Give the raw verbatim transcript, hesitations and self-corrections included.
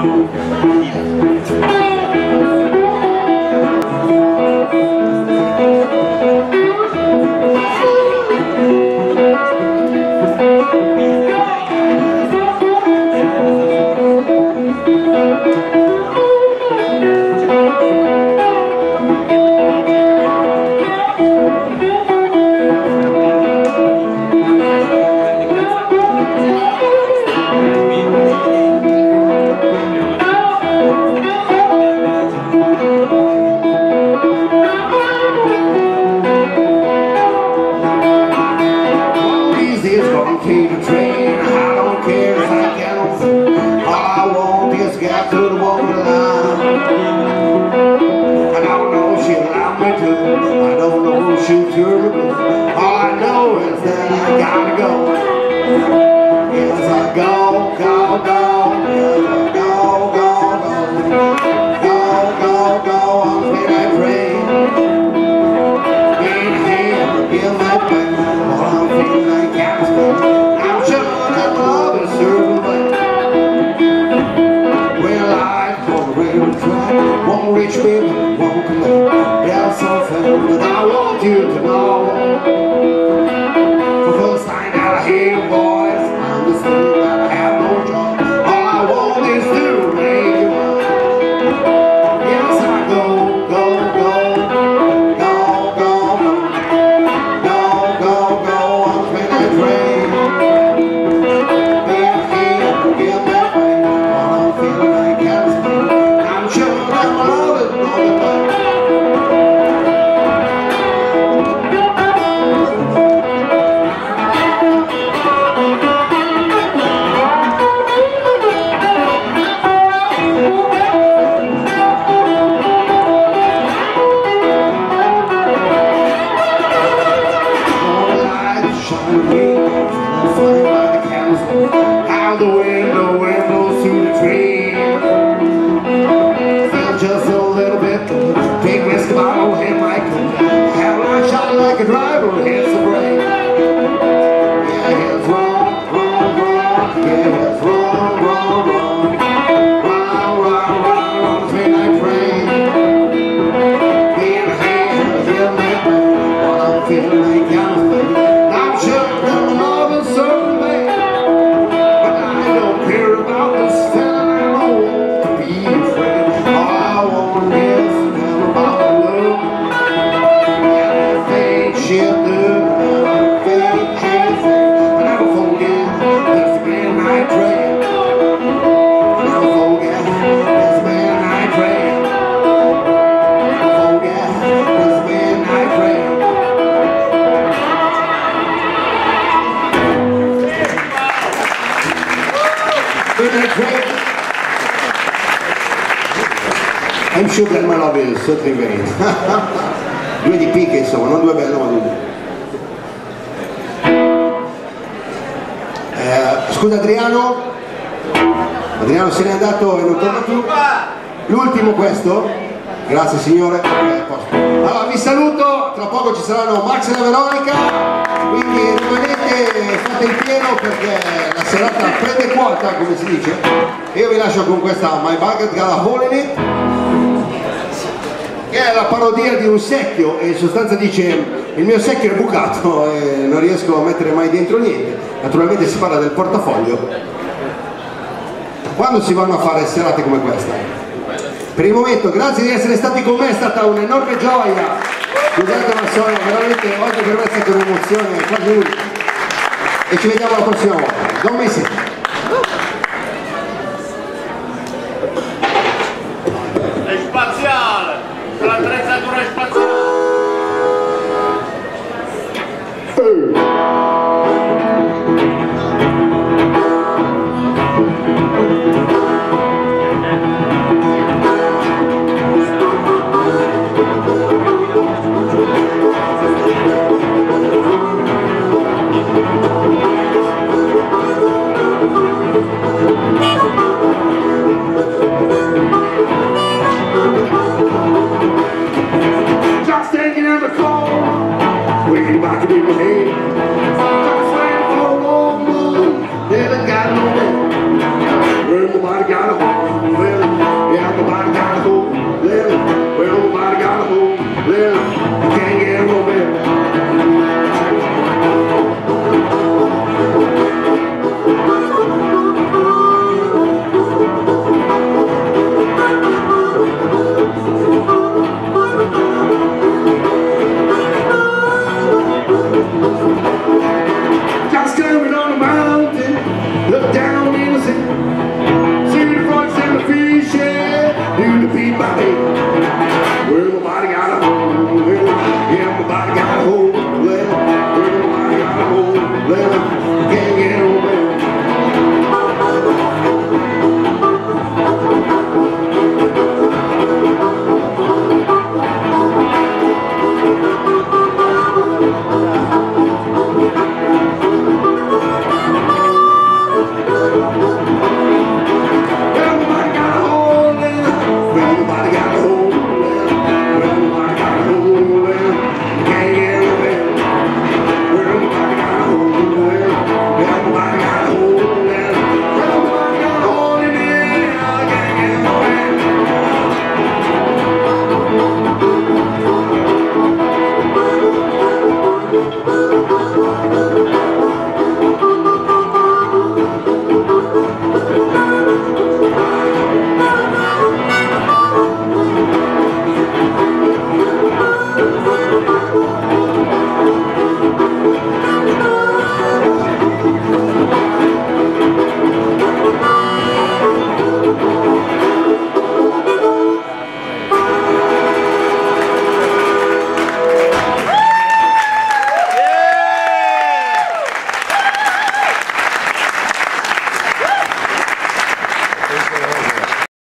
I'm sure that my love is so convenient. Due di picche, insomma, non due bello ma due. Eh, scusa Adriano, Adriano se n'è andato e non torna più. L'ultimo questo, grazie signore. Allora vi saluto, tra poco ci saranno Max e la Veronica, quindi rimanete, fate il pieno perché la serata prende quota, come si dice. E io vi lascio con questa My Bucket Got a Hole in It, che è la parodia di un secchio e in sostanza dice il mio secchio è bucato e non riesco a mettere mai dentro niente. Naturalmente si parla del portafoglio quando si vanno a fare serate come questa. Per il momento grazie di essere stati con me, è stata un'enorme gioia, scusate ma sono veramente oggi per me è stata un'emozione quasi unica e ci vediamo la prossima volta. Don't miss it. È spaziale, l'attrezzatura è spaziale. Thank you. Margano